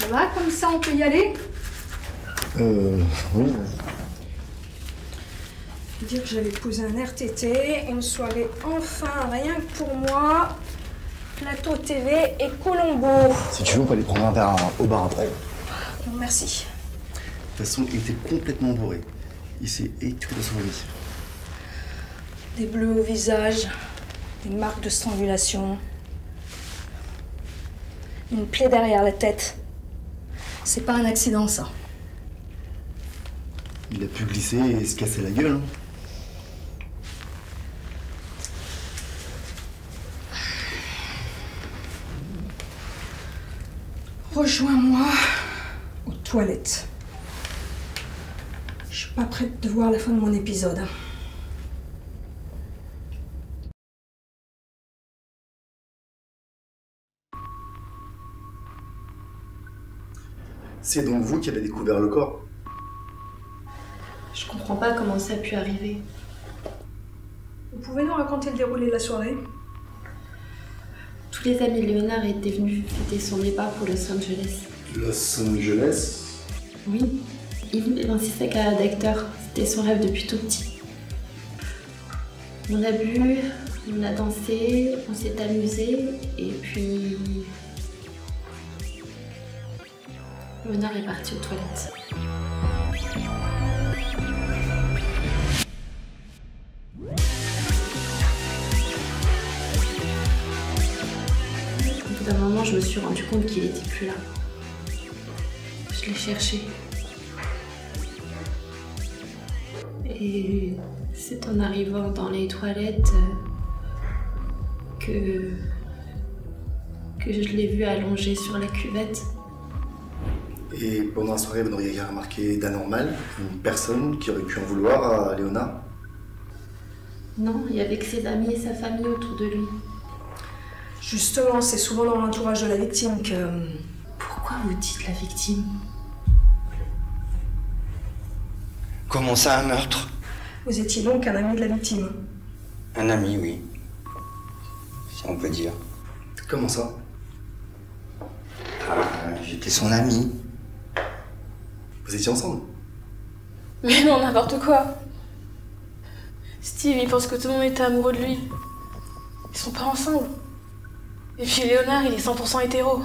va, comme ça on peut y aller? Oui. Dire que j'avais posé un RTT, une soirée enfin, rien que pour moi. Plateau TV et Colombo. Si tu veux, on peut aller prendre un verre au bar après. Non, merci. De toute façon, il était complètement bourré. Il s'est étouffé dans son lit. Des bleus au visage, une marque de strangulation, une plaie derrière la tête. C'est pas un accident, ça. Il a pu glisser et se casser la gueule. Hein. Rejoins-moi aux toilettes. Je suis pas prête de voir la fin de mon épisode. C'est donc vous qui avez découvert le corps? Je comprends pas comment ça a pu arriver. Vous pouvez nous raconter le déroulé de la soirée? Tous les amis de Léonard étaient venus fêter son départ pour Los Angeles. Los Angeles? Oui, il voulait lancer sa carrière d'acteur. C'était son rêve depuis tout petit. On a bu, on a dansé, on s'est amusé et puis... Léonard est parti aux toilettes. Au bout d'un moment, je me suis rendu compte qu'il n'était plus là. Je l'ai cherché. Et c'est en arrivant dans les toilettes que je l'ai vu allongé sur la cuvette. Et pendant la soirée, vous n'auriez rien remarqué d'anormal? Une personne qui aurait pu en vouloir à Léonard? Non, il y avait que ses amis et sa famille autour de lui. Justement, c'est souvent dans l'entourage de la victime que... Pourquoi vous dites la victime? Comment ça, un meurtre? Vous étiez donc un ami de la victime? Un ami, oui. Si on peut dire. Comment ça? J'étais son ami. Vous étiez ensemble? Mais non, n'importe quoi. Steve, il pense que tout le monde était amoureux de lui. Ils sont pas ensemble. Et puis Léonard, il est 100% hétéro.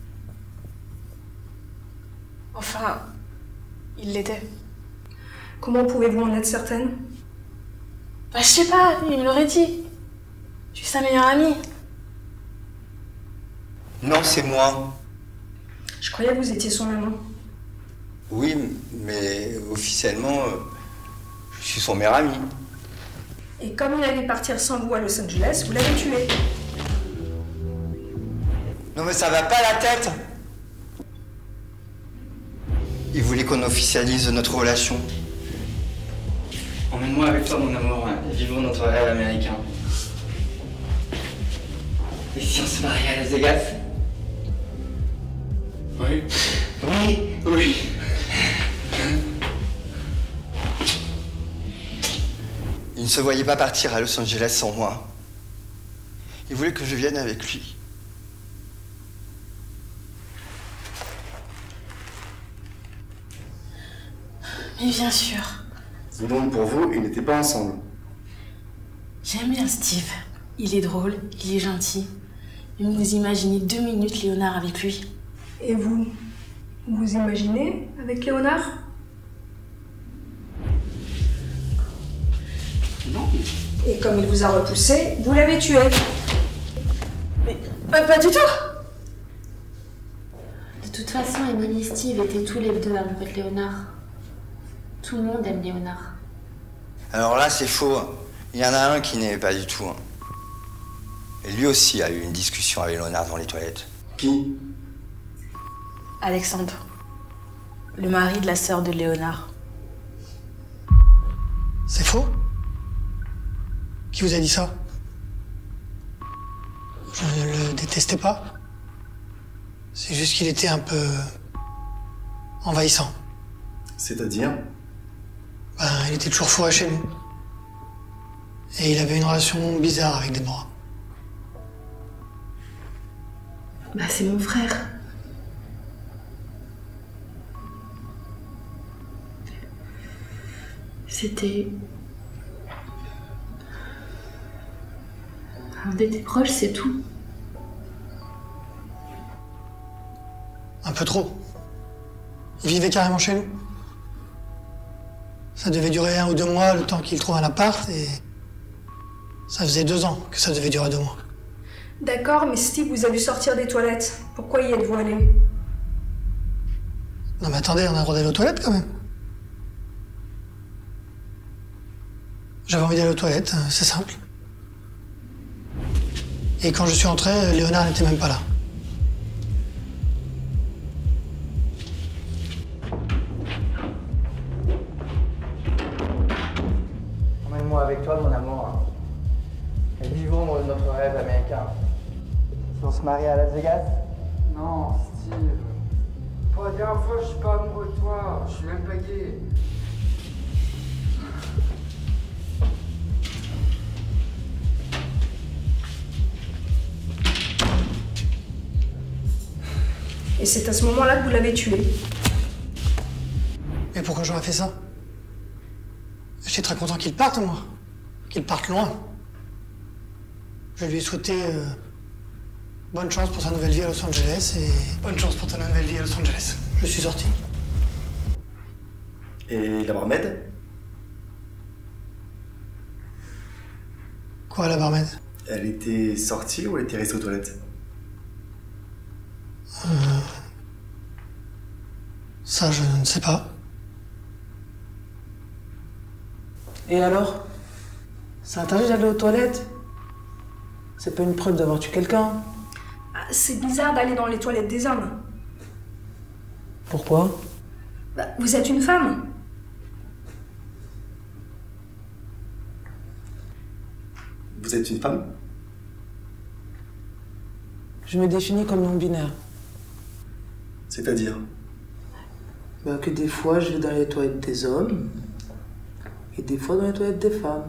Enfin, il l'était. Comment pouvez-vous en être certaine? Bah, je sais pas, il me l'aurait dit. Je suis sa meilleure amie. Non, c'est moi. Je croyais que vous étiez son amant. Oui, mais officiellement, je suis son meilleur ami. Et comme il allait partir sans vous à Los Angeles, vous l'avez tué. Non mais ça va pas la tête. Il voulait qu'on officialise notre relation. Emmène-moi avec toi, mon amour, et vivons notre rêve américain. Et si on se mariait à Las Vegas? Oui. Oui. Oui. Il ne se voyait pas partir à Los Angeles sans moi. Il voulait que je vienne avec lui. Mais bien sûr. Donc pour vous, ils n'étaient pas ensemble? J'aime bien Steve. Il est drôle, il est gentil. Mais vous imaginez 2 minutes Léonard avec lui? Et vous? Vous imaginez avec Léonard? Non. Et comme il vous a repoussé, vous l'avez tué. Mais pas du tout. De toute façon, Emily et Steve étaient tous les deux amoureux de Léonard. Tout le monde aime Léonard. Alors là, c'est faux. Il y en a un qui n'aimait pas du tout. Et lui aussi a eu une discussion avec Léonard dans les toilettes. Qui? Alexandre. Le mari de la sœur de Léonard. C'est faux? Qui vous a dit ça? Je ne le détestais pas. C'est juste qu'il était un peu envahissant. C'est-à-dire? Ben, il était toujours fourré chez nous. Et il avait une relation bizarre avec Déborah. Bah, c'est mon frère. C'était... un de tes proches, c'est tout. Un peu trop. Il vivait carrément chez nous. Ça devait durer 1 ou 2 mois, le temps qu'il trouve un appart, et... ça faisait 2 ans que ça devait durer 2 mois. D'accord, mais Steve vous a vu sortir des toilettes. Pourquoi y êtes-vous allé? Non mais attendez, on a le droit d'aller aux toilettes quand même. J'avais envie d'aller aux toilettes, c'est simple. Et quand je suis entré, Léonard n'était même pas là. Emmène-moi avec toi, mon amour. Et vivons notre rêve américain. Si on se marie à Las Vegas? Non, Steve. Pour la dernière fois, je suis pas amoureux de toi. Je suis même pas gay. Et c'est à ce moment-là que vous l'avez tué. Mais pourquoi j'aurais fait ça? J'étais très content qu'il parte, moi. Qu'il parte loin. Je lui ai souhaité bonne chance pour sa nouvelle vie à Los Angeles et bonne chance pour ta nouvelle vie à Los Angeles. Je suis sorti. Et la barmaid? Quoi, la barmaid? Elle était sortie ou elle était restée aux toilettes? Ça, je ne sais pas. Et alors? C'est interdit d'aller aux toilettes? C'est pas une preuve d'avoir tué quelqu'un? Ah, c'est bizarre d'aller dans les toilettes des hommes. Pourquoi? Bah, vous êtes une femme. Vous êtes une femme? Je me définis comme non-binaire. C'est-à-dire? Bah, que des fois, je vais dans les toilettes des hommes et des fois dans les toilettes des femmes.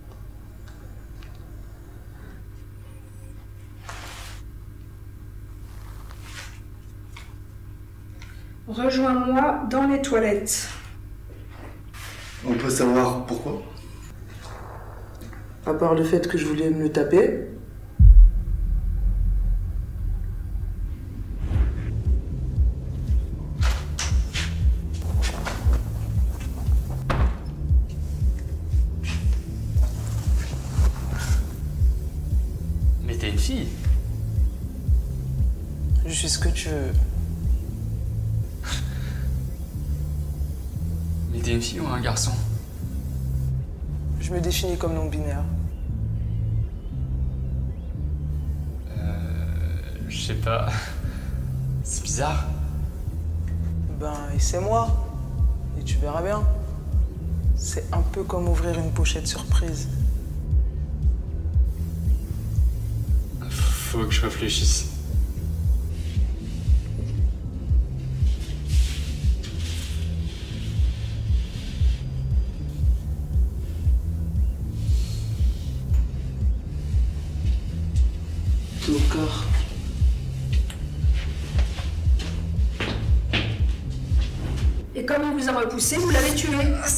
Rejoins-moi dans les toilettes. On peut savoir pourquoi? À part le fait que je voulais me le taper. Mais t'es une fille. Je suis ce que tu veux. Mais t'es une fille ou un garçon? Je me définis comme non-binaire. Je sais pas. C'est bizarre. Ben, essaie-moi. Et tu verras bien. C'est un peu comme ouvrir une pochette surprise. Faut que je réfléchisse. Tout corps. Et comme il vous a repoussé, vous l'avez tué.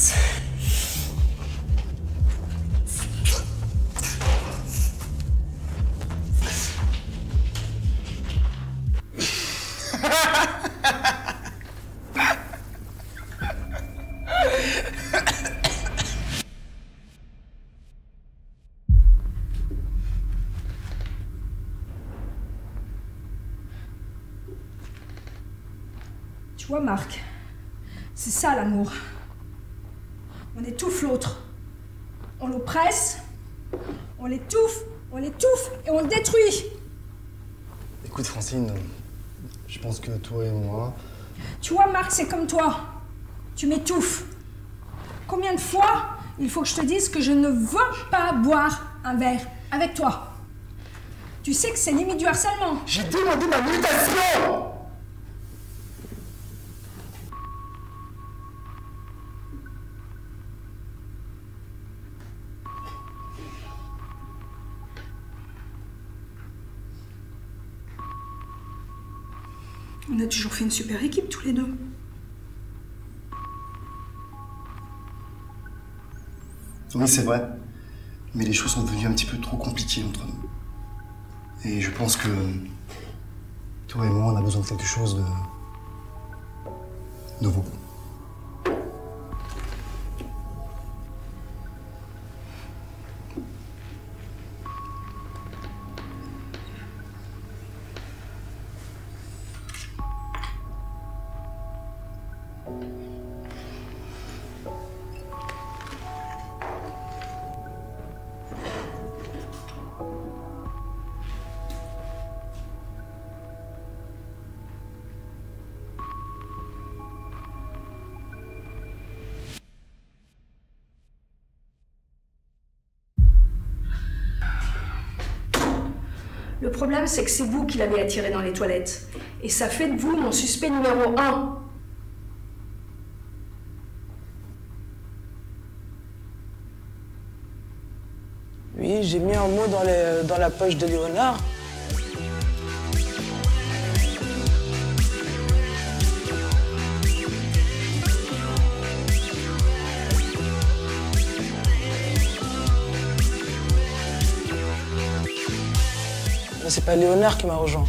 Tu vois, Marc, c'est ça l'amour. On étouffe l'autre. On l'oppresse, on l'étouffe et on le détruit. Écoute, Francine, je pense que toi et moi... Tu vois, Marc, c'est comme toi. Tu m'étouffes. Combien de fois il faut que je te dise que je ne veux pas boire un verre avec toi? Tu sais que c'est limite du harcèlement. J'ai demandé ma mutation! On a toujours fait une super équipe tous les deux. Oui, c'est vrai. Mais les choses sont devenues un petit peu trop compliquées entre nous. Et je pense que toi et moi, on a besoin de quelque chose de nouveau. Le problème, c'est que c'est vous qui l'avez attiré dans les toilettes. Et ça fait de vous mon suspect numéro 1. Oui, j'ai mis un mot dans la poche de Léonard. Mais c'est pas Léonard qui m'a rejoint.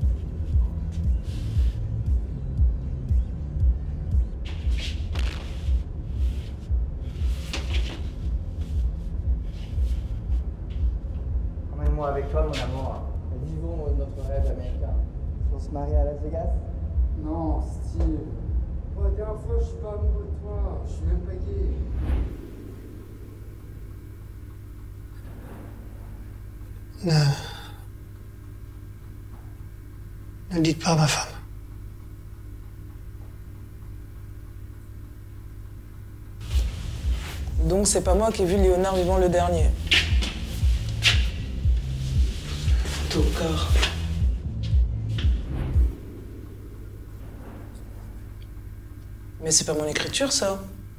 Emmène-moi avec toi, mon amour. Vivons notre rêve américain. On se marie à Las Vegas? Non, Steve. Pour la dernière fois, je suis pas amoureux de toi. Je suis même pas gay. Ne le dites pas à ma femme. Donc c'est pas moi qui ai vu Léonard vivant le dernier. Tocard. Mais c'est pas mon écriture, ça.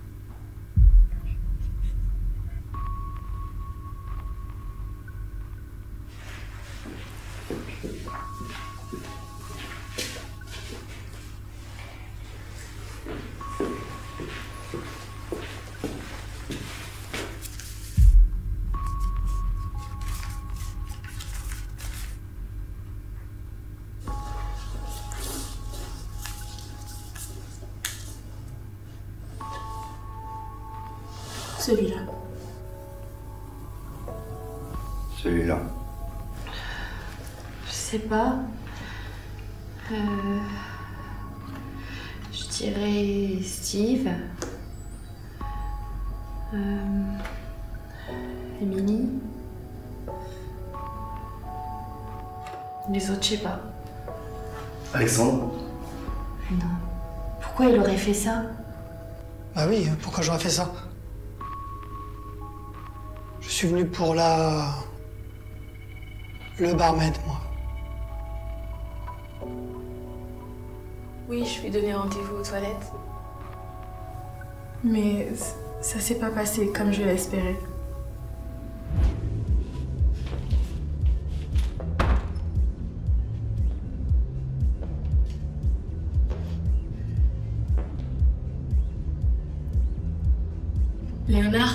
Celui-là. Celui-là. Je sais pas. Je dirais Steve. Émilie. Les autres, je sais pas. Alexandre? Non. Pourquoi il aurait fait ça? Bah oui, pourquoi j'aurais fait ça? Je suis venu pour le barmaid, moi. Oui, je lui ai donné rendez-vous aux toilettes. Mais ça s'est pas passé comme je l'espérais. Léonard,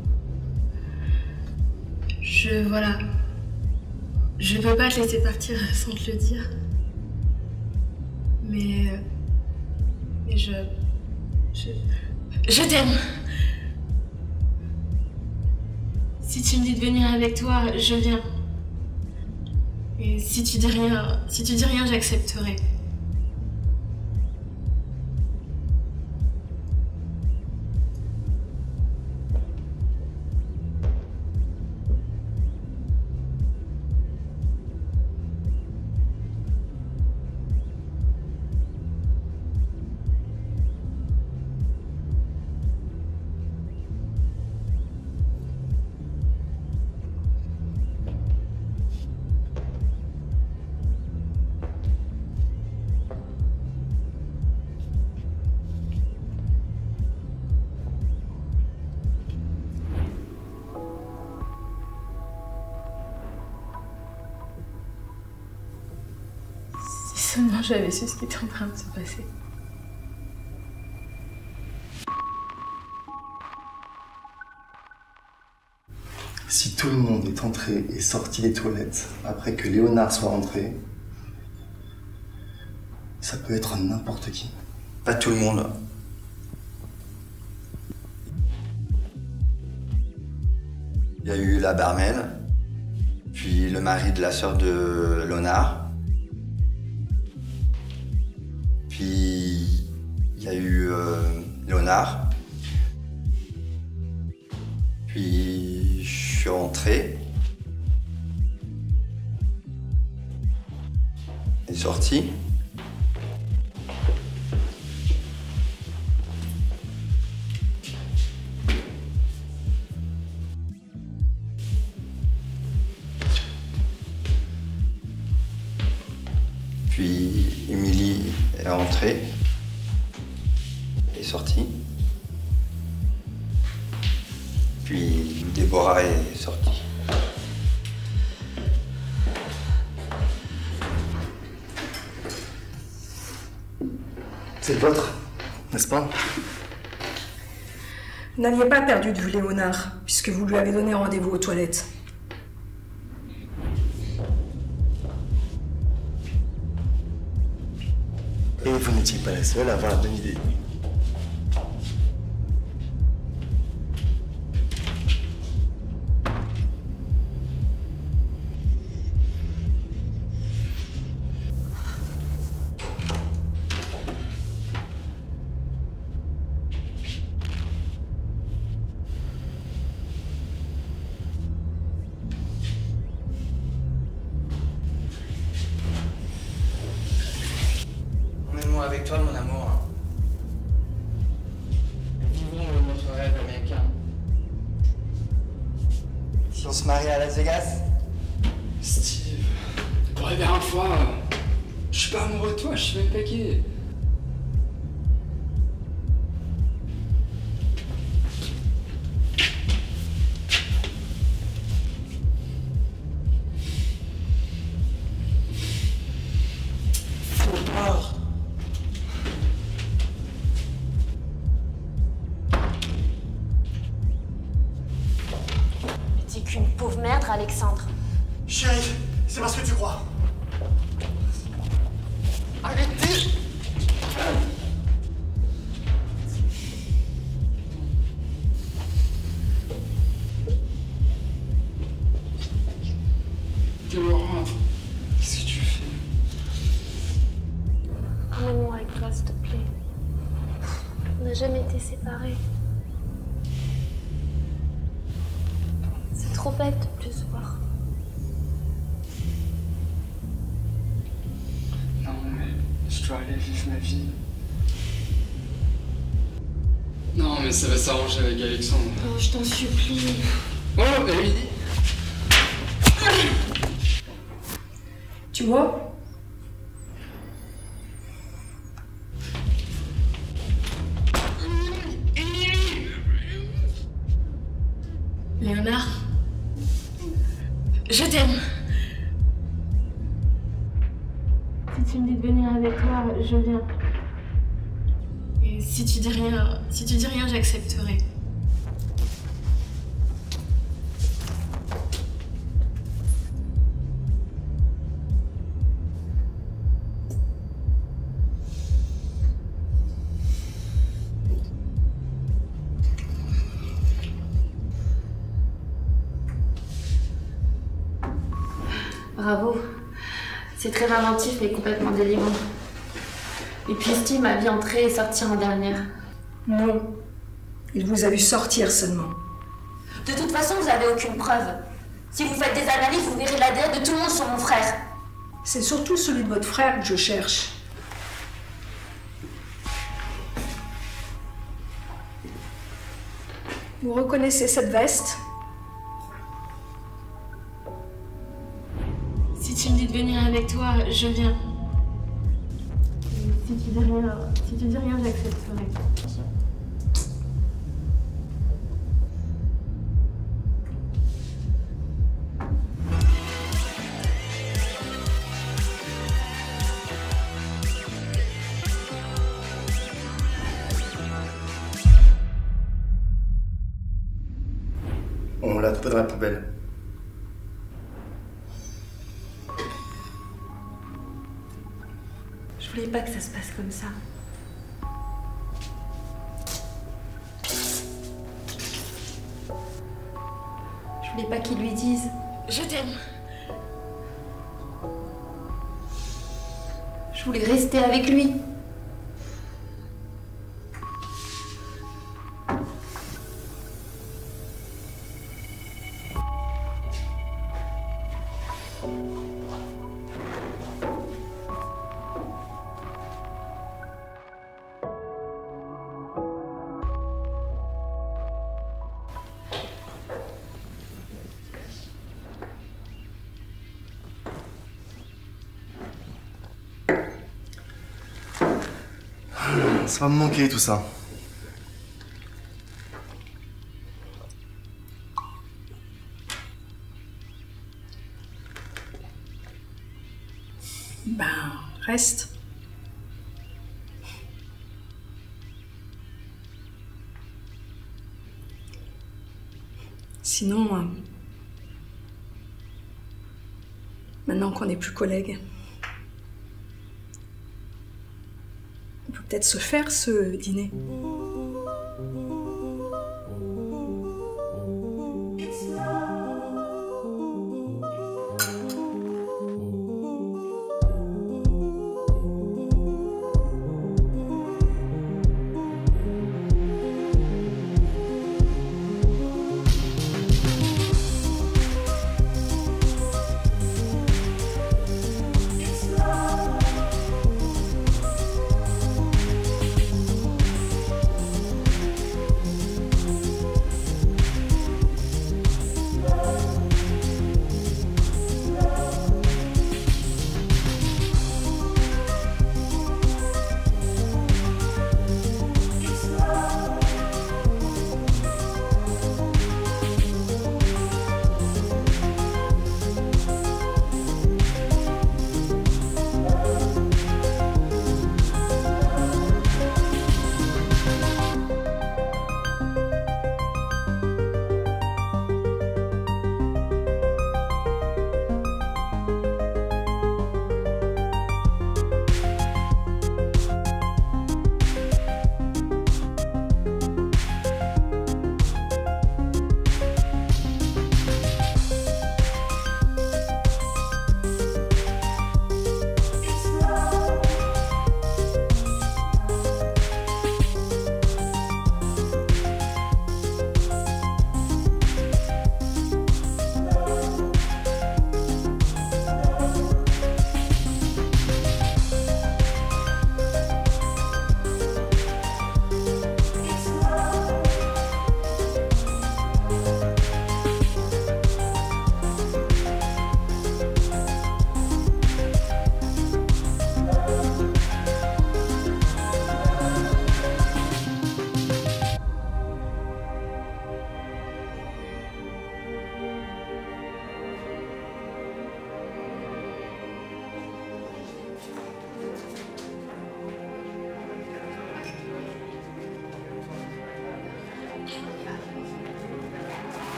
voilà. Je peux pas te laisser partir sans te le dire. Mais je t'aime. Si tu me dis de venir avec toi, je viens. Et si tu dis rien, j'accepterai. Seulement j'avais su ce qui était en train de se passer. Si tout le monde est entré et sorti des toilettes après que Léonard soit rentré, ça peut être n'importe qui. Pas tout le monde. Il y a eu la barman, puis le mari de la sœur de Léonard. Puis il y a eu Léonard. Puis je suis rentré. Et sorti. Puis Émilie est rentrée et sortie. Puis Déborah est sortie. C'est le vôtre, n'est-ce pas? Vous n'aviez pas perdu de vue Léonard, puisque vous lui avez donné rendez-vous aux toilettes. Et vous n'étiez pas la seule à avoir la bonne idée. Emmène-moi avec toi, mon amour. Vivons notre rêve américain. Si on se marie à Las Vegas? Steve, pour la dernière fois, je suis pas amoureux de toi, je suis même pas gay. T'es qu'une pauvre merde, Alexandre. Chérie, c'est parce que tu crois. Arrêtez! Déborah, qu'est-ce que tu fais? Emmène-moi avec toi, s'il te plaît. On n'a jamais été séparés. C'est trop bête de plus se voir. Non, mais je dois aller vivre ma vie. Non, mais ça va s'arranger avec Alexandre. Oh, je t'en supplie. Oh, Émilie! Tu vois? Léonard, je t'aime. Si tu me dis de venir avec toi, je viens. Et si tu dis rien, j'accepterai. Bravo. C'est très inventif mais complètement délirant. Et puis Steve m'a vu entrer et sortir en dernière. Non. Il vous a vu sortir seulement. De toute façon, vous n'avez aucune preuve. Si vous faites des analyses, vous verrez l'ADN de tout le monde sur mon frère. C'est surtout celui de votre frère que je cherche. Vous reconnaissez cette veste? Si tu me dis de venir avec toi, je viens. Et si tu dis rien, j'accepterai. On l'a trouvée dans la poubelle. Je voulais pas que ça se passe comme ça. Je voulais pas qu'il lui dise « Je t'aime ». Je voulais rester avec lui. Ça va me manquer tout ça. Ben, reste. Sinon, maintenant qu'on n'est plus collègues, on peut peut-être se faire ce dîner.